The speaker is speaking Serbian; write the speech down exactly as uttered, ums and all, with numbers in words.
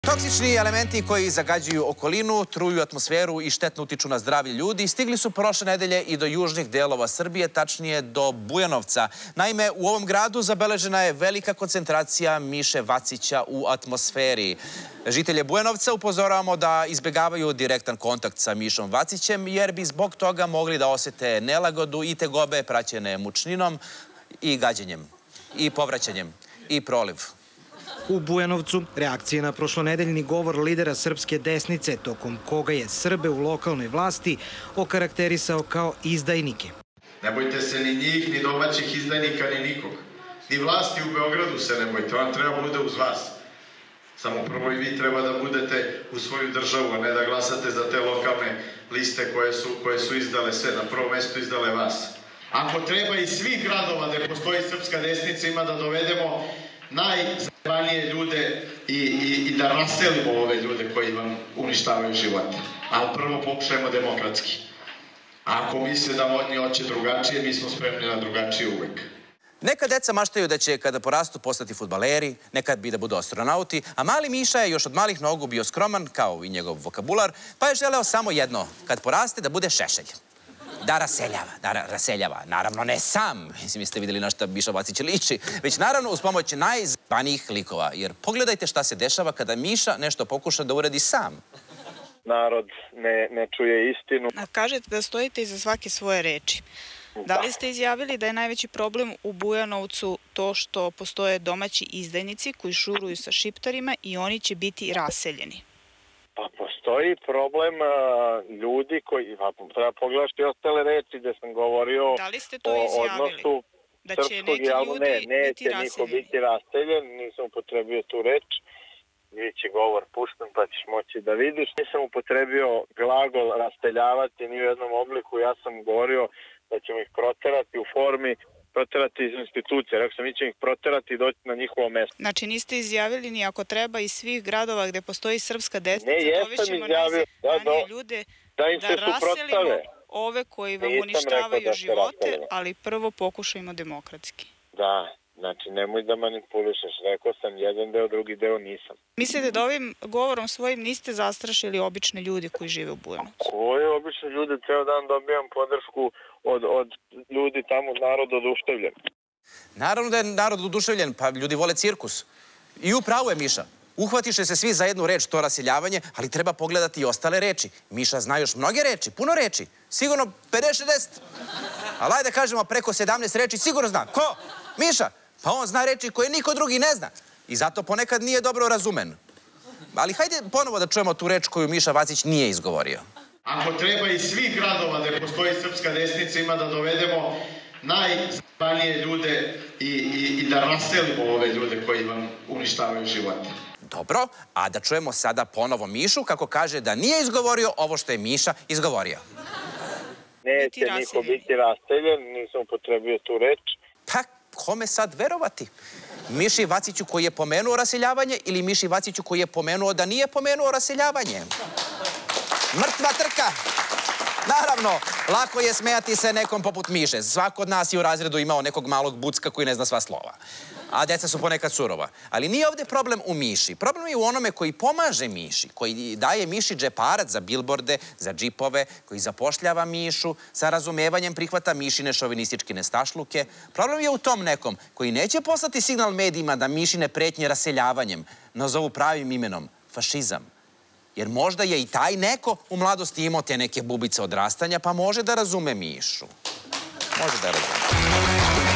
Toksični elementi koji zagađuju okolinu, truju atmosferu i štetno utiču na zdravlje ljudi stigli su prošle nedelje i do južnih delova Srbije, tačnije do Bujanovca. Naime, u ovom gradu zabeležena je velika koncentracija miše vacića u atmosferi. Žitelje Bujanovca upozoravamo da izbegavaju direktan kontakt sa mišom vacićem, jer bi zbog toga mogli da osete nelagodu i tegobe praćene mučninom i gađenjem, i povraćanjem, i proliv. U Bujanovcu reakcije na prošlonedeljni govor lidera srpske desnice, tokom koga je Srbe u lokalnoj vlasti okarakterisao kao izdajnike. Ne bojte se ni njih, ni domaćih izdajnika, ni nikog. Ni vlasti u Beogradu se ne bojte, on treba bude uz vas. Samo prvo i vi treba da budete u svoju državu, a ne da glasate za te lokalne liste koje su, koje su izdale sve, na prvo mesto izdale vas. Ako treba iz svih gradova gde postoji srpska desnica ima da dovedemo najzajebanije ljude i, i, i da raselimo ove ljude koji vam uništavaju živote. Ali prvo pokušajmo demokratski. A ako misle da oni hoće drugačije, mi smo spremni na drugačije uvek. Neka deca maštaju da će kada porastu postati fudbaleri, nekad bi da budu astronauti, a mali Miša je još od malih nogu bio skroman, kao i njegov vokabular, pa je želeo samo jedno, kad poraste da bude Šešelj. Da raseljava, da raseljava. Naravno, ne sam, mislim, ste vidjeli na šta Miša Vacić liči, već naravno uz pomoć najzbanijih likova. Jer pogledajte šta se dešava kada Miša nešto pokuša da uradi sam. Narod ne, ne čuje istinu. A kažete da stojite iza svake svoje reči. Da li ste izjavili da je najveći problem u Bujanovcu to što postoje domaći izdajnici koji šuruju sa šiptarima i oni će biti raseljeni? Pa postoji problem uh, ljudi koji, pa treba pogledati ostale reči gde sam govorio da li ste to o izjavili? Odnosu da će srpskog neki javno, ljudi ne, neće biti niko raseljeni? biti raseljen, nisam upotrebio tu reč, biće govor pušten pa ćeš moći da vidiš. Nisam upotrebio glagol rasteljavati ni u jednom obliku, ja sam govorio da ćemo ih proterati u formi, proterati iz institucije. Rekao sam, mi ćemo ih proterati i doći na njihovo mesto. Znači niste izjavili ni ako treba iz svih gradova gde postoji srpska desnica, ne, jesam izjavio, da, do, ljude da im da se raselimo ove koji vam Nisam uništavaju da živote, ali prvo pokušajmo demokratski. Da, znači nemoj da manipulišeš. Rekao sam jedan deo, drugi deo nisam. Mislite da ovim govorom svojim niste zastrašili obične ljude koji žive u Bujanovcu? Koje obične ljude? Ceo dan dobijam podršku od, od ljudi tamo, narod oduševljen. Naravno da je narod oduševljen, pa ljudi vole cirkus. I upravo je Miša. Uhvatiše se svi za jednu reč, to raseljavanje, ali treba pogledati i ostale reči. Miša zna još mnoge reči, puno reči. Sigurno pedeset šezdeset. Ali ajde kažemo preko sedamnaest reči, sigurno zna. Ko? Miša. Pa on zna reči koje niko drugi ne zna. I zato ponekad nije dobro razumen. Ali hajde ponovo da čujemo tu reč koju Miša Vacić nije izgovorio. Ako treba iz svih gradova gde postoji srpska desnica ima da dovedemo najzajebanije ljude i, i, i da raselimo ove ljude koji vam uništavaju živote. Dobro, a da čujemo sada ponovo Mišu kako kaže da nije izgovorio ovo što je Miša izgovorio. Neće niko biti raseljen, nisam upotrebio tu reč. Pa, kome sad verovati? Miši Vaciću koji je pomenuo raseljavanje ili Miši Vaciću koji je pomenuo da nije pomenuo raseljavanje? Mrtva trka! Naravno, lako je smejati se nekom poput Miše. Svako od nas je u razredu imao nekog malog bucka koji ne zna sva slova. A deca su ponekad surova. Ali nije ovde problem u Miši. Problem je u onome koji pomaže Miši, koji daje Miši džeparac za bilborde, za džipove, koji zapošljava Mišu, sa razumevanjem prihvata Mišine šovinističke nestašluke. Problem je u tom nekom koji neće poslati signal medijima da Mišine pretnje raseljavanjem nazovu pravim imenom fašizam. Jer možda je i taj neko u mladosti imao te neke bubice odrastanja, pa može da razume Mišu. Može da razume.